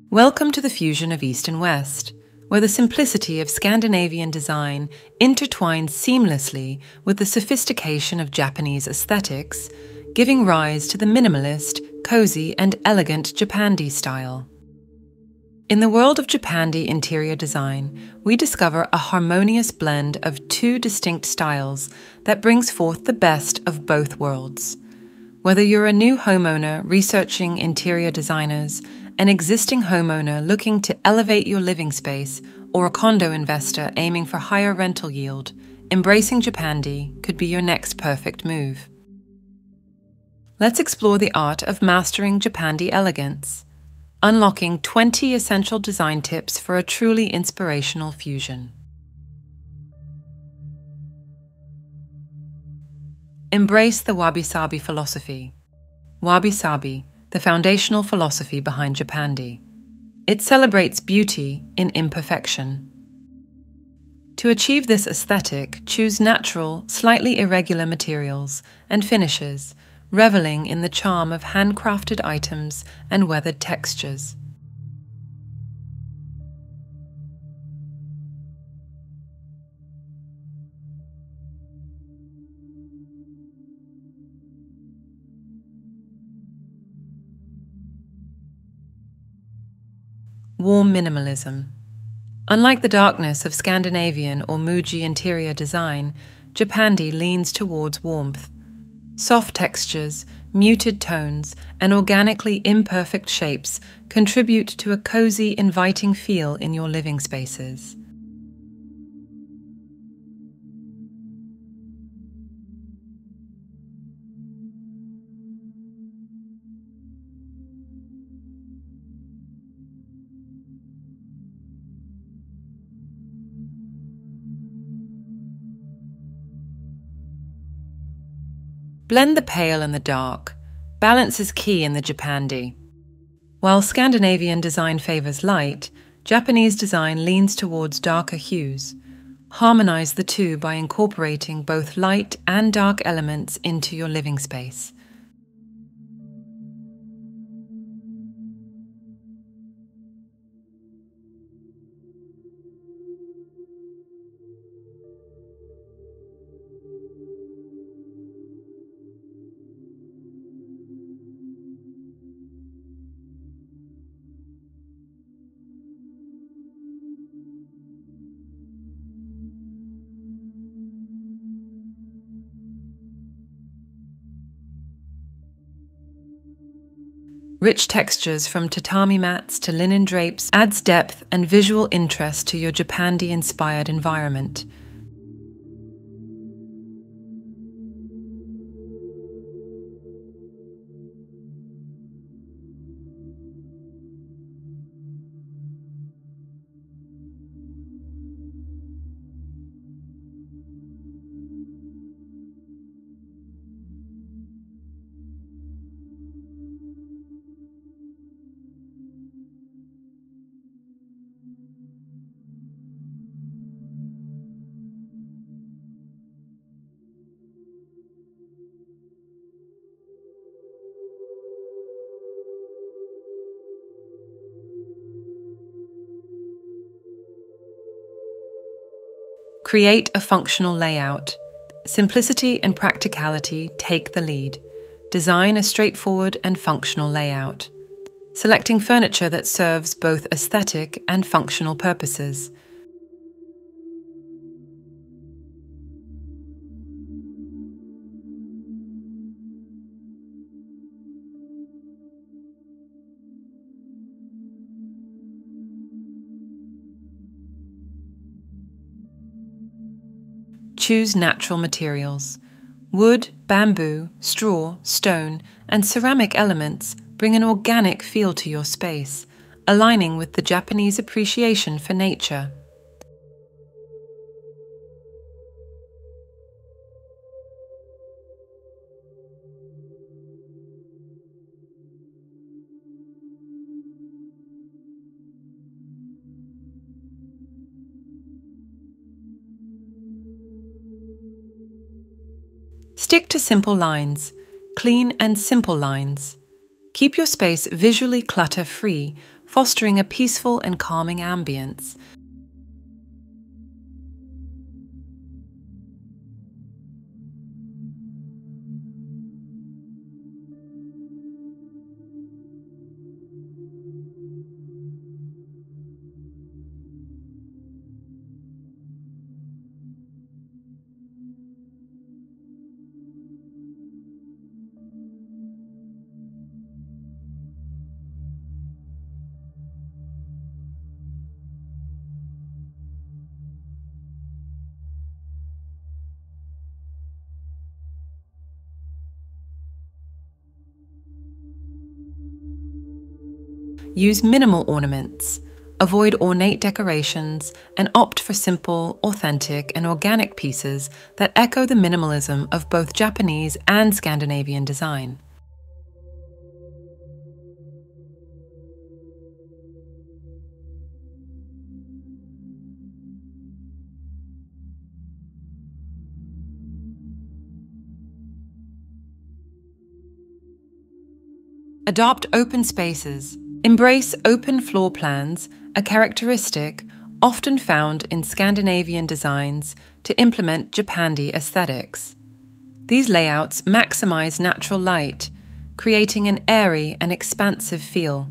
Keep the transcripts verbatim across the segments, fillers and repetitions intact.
Welcome to the fusion of East and West, where the simplicity of Scandinavian design intertwines seamlessly with the sophistication of Japanese aesthetics, giving rise to the minimalist, cozy, and elegant Japandi style. In the world of Japandi interior design, we discover a harmonious blend of two distinct styles that brings forth the best of both worlds. Whether you're a new homeowner researching interior designers, an existing homeowner looking to elevate your living space, or a condo investor aiming for higher rental yield, embracing Japandi could be your next perfect move. Let's explore the art of mastering Japandi elegance, unlocking twenty essential design tips for a truly inspirational fusion. Embrace the wabi-sabi philosophy. Wabi-sabi, the foundational philosophy behind Japandi. It celebrates beauty in imperfection. To achieve this aesthetic, choose natural, slightly irregular materials and finishes, reveling in the charm of handcrafted items and weathered textures. Warm minimalism. Unlike the darkness of Scandinavian or Muji interior design, Japandi leans towards warmth. Soft textures, muted tones, and organically imperfect shapes contribute to a cozy, inviting feel in your living spaces. Blend the pale and the dark. Balance is key in the Japandi. While Scandinavian design favors light, Japanese design leans towards darker hues. Harmonize the two by incorporating both light and dark elements into your living space. Rich textures from tatami mats to linen drapes adds depth and visual interest to your Japandi-inspired environment. Create a functional layout. Simplicity and practicality take the lead. Design a straightforward and functional layout, selecting furniture that serves both aesthetic and functional purposes. Choose natural materials. Wood, bamboo, straw, stone, and ceramic elements bring an organic feel to your space, aligning with the Japanese appreciation for nature. Stick to simple lines, clean and simple lines. Keep your space visually clutter-free, fostering a peaceful and calming ambience. Use minimal ornaments, avoid ornate decorations, and opt for simple, authentic, and organic pieces that echo the minimalism of both Japanese and Scandinavian design. Adopt open spaces. Embrace open floor plans, a characteristic often found in Scandinavian designs to implement Japandi aesthetics. These layouts maximize natural light, creating an airy and expansive feel.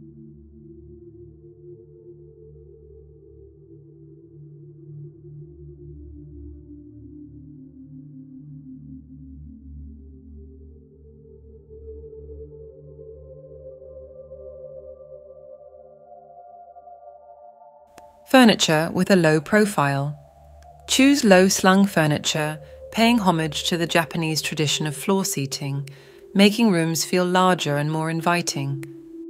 Furniture with a low profile. Choose low-slung furniture, paying homage to the Japanese tradition of floor seating, making rooms feel larger and more inviting.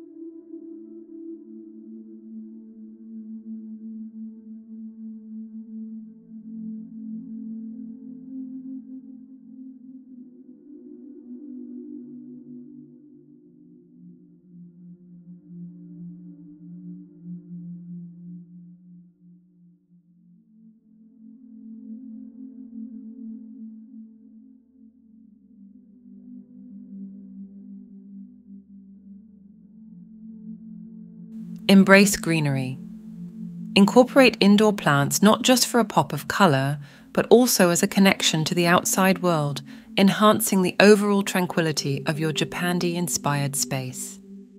Embrace greenery. Incorporate indoor plants not just for a pop of colour, but also as a connection to the outside world, enhancing the overall tranquility of your Japandi-inspired space.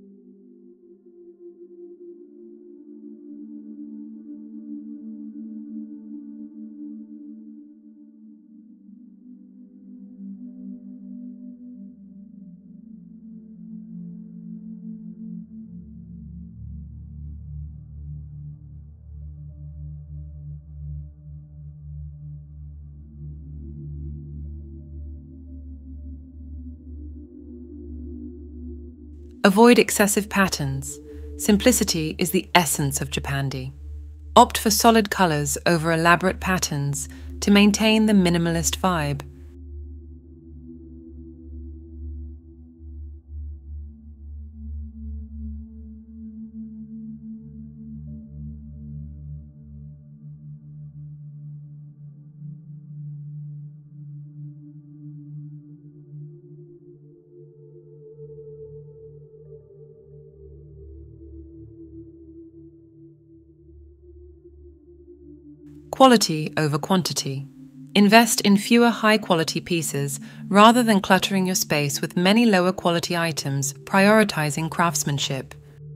Avoid excessive patterns. Simplicity is the essence of Japandi. Opt for solid colours over elaborate patterns to maintain the minimalist vibe. Quality over quantity. Invest in fewer high-quality pieces rather than cluttering your space with many lower-quality items, prioritizing craftsmanship.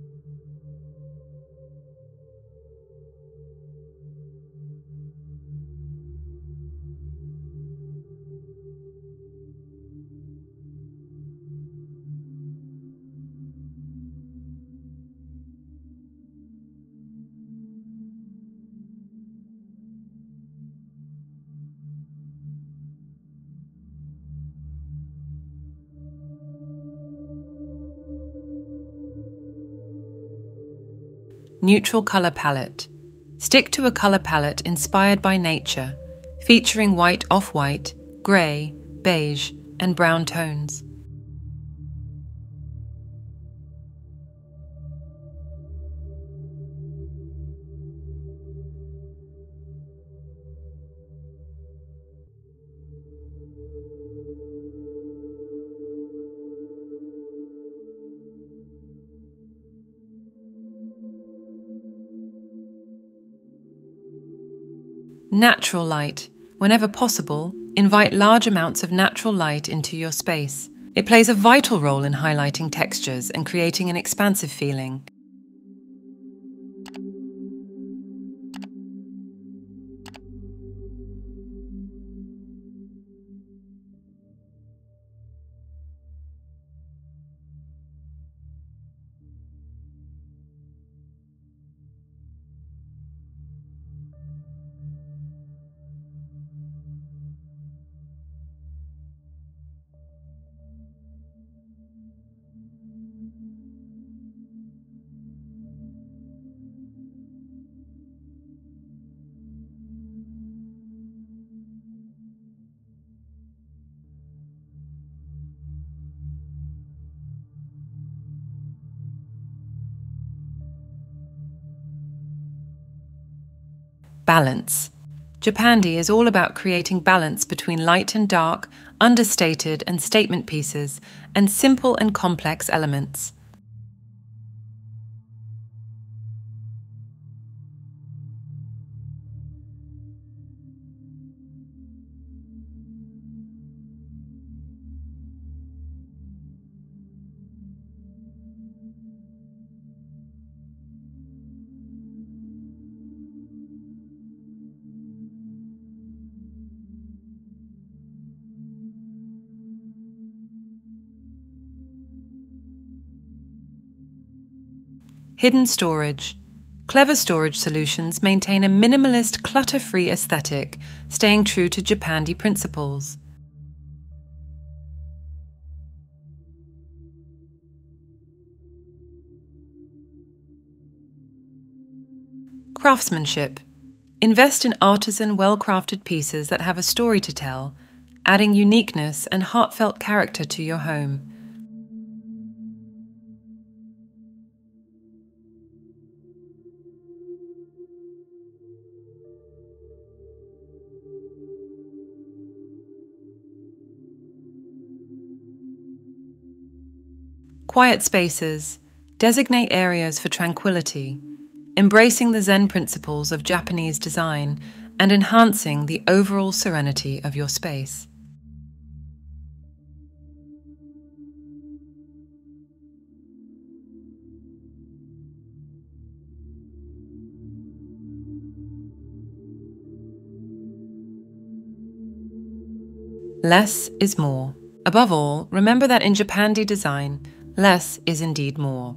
Neutral color palette. Stick to a color palette inspired by nature, featuring white off-white, grey, beige, and brown tones. Natural light. Whenever possible, invite large amounts of natural light into your space. It plays a vital role in highlighting textures and creating an expansive feeling. Balance. Japandi is all about creating balance between light and dark, understated and statement pieces, and simple and complex elements. Hidden storage. Clever storage solutions maintain a minimalist, clutter-free aesthetic, staying true to Japandi principles. Craftsmanship. Invest in artisan, well-crafted pieces that have a story to tell, adding uniqueness and heartfelt character to your home. Quiet spaces. Designate areas for tranquility, embracing the Zen principles of Japanese design and enhancing the overall serenity of your space. Less is more. Above all, remember that in Japandi design, less is indeed more.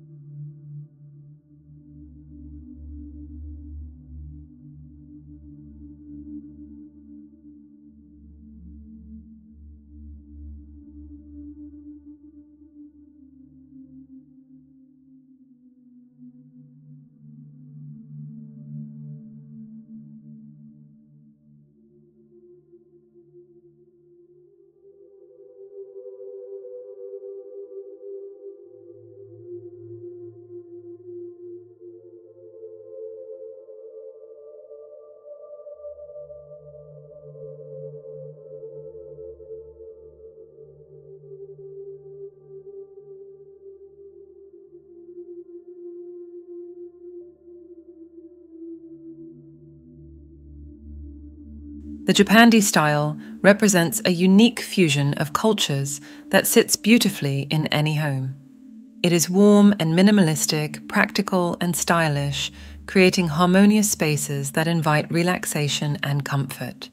The Japandi style represents a unique fusion of cultures that sits beautifully in any home. It is warm and minimalistic, practical and stylish, creating harmonious spaces that invite relaxation and comfort.